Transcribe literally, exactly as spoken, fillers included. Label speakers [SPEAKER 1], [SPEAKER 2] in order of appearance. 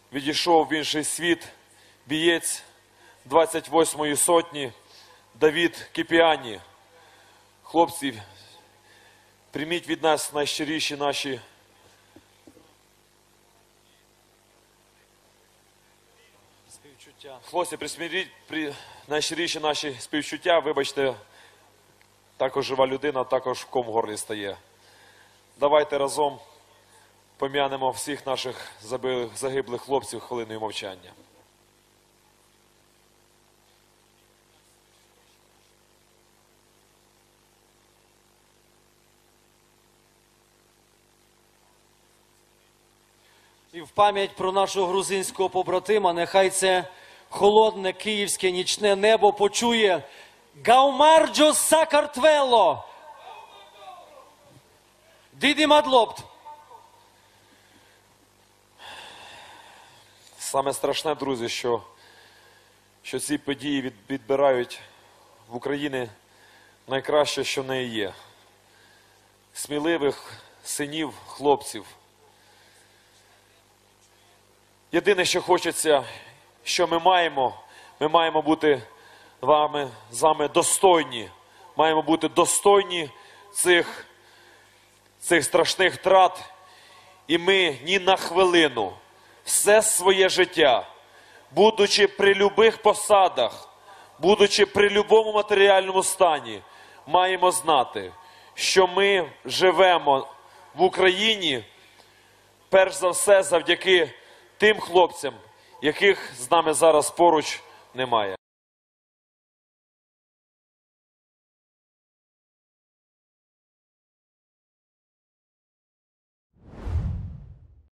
[SPEAKER 1] відійшов в інший світ бієць двадцять восьмої сотні Давид Кіпіані. Хлопці, прийміть від нас найщиріші наші співчуття. Хлопці, присміріть при... найщиріші наші співчуття. Вибачте, також жива людина, також ком в горлі стає. Давайте разом пом'янемо всіх наших загиблих хлопців хвилиною мовчання.
[SPEAKER 2] І в пам'ять про нашого грузинського побратима, нехай це холодне київське нічне небо почує «Гаумарджо Сакартвело!» Діді Мадлопт!
[SPEAKER 1] Саме страшне, друзі, що, що ці події від, відбирають в Україні найкраще, що в неї є. Сміливих синів, хлопців. Єдине, що хочеться, що ми маємо, ми маємо бути вами, з вами достойні. Маємо бути достойні цих, цих страшних втрат. І ми ні на хвилину, все своє життя, будучи при любих посадах, будучи при любому матеріальному стані, маємо знати, що ми живемо в Україні, перш за все, завдяки тим хлопцям, яких з нами зараз поруч немає.